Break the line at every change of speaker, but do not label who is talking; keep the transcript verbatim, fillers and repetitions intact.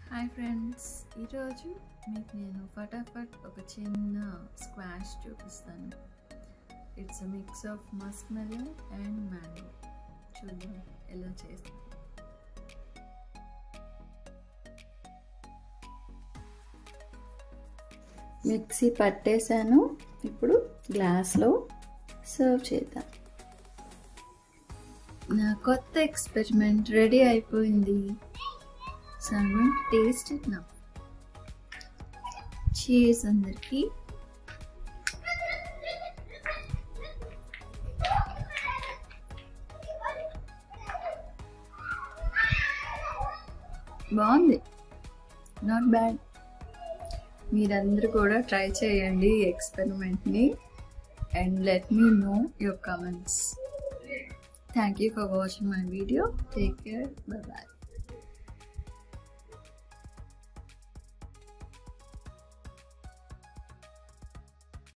Hi friends, ఈరోజు మీకు నేను ఫటాఫట్ ఒక చిన్న స్క్వాష్ చూపిస్తాను. It's a mix of muskmelon and mango. చూడండి ఎలా చేస్తాను. మిక్సీ పట్టేశాను. ఇప్పుడు గ్లాస్లో సర్వ్ చేద్దాం. నా కొత్త ఎక్స్పెరిమెంట్ రెడీ అయిపోయింది. So I'm going to taste it now. Cheers అందరికి. బాగుంది, నాట్ బ్యాడ్. మీరందరూ కూడా ట్రై చేయండి ఈ ఎక్స్పెరిమెంట్ని and let me know your comments. Thank you for watching my video. Take care. Bye bye.